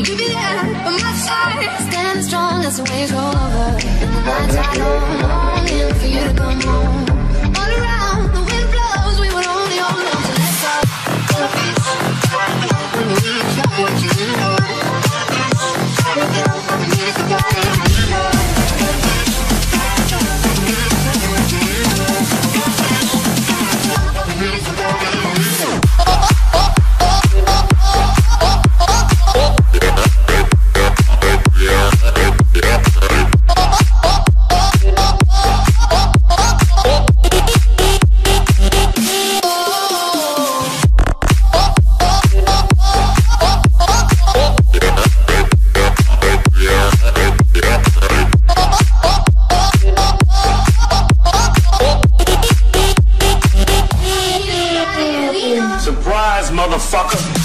you'd be there by my side, standing strong as the waves roll over. In the nights I longing for you to come home. All around the wind blows, we would only hold on to let go. Surprise, motherfucker.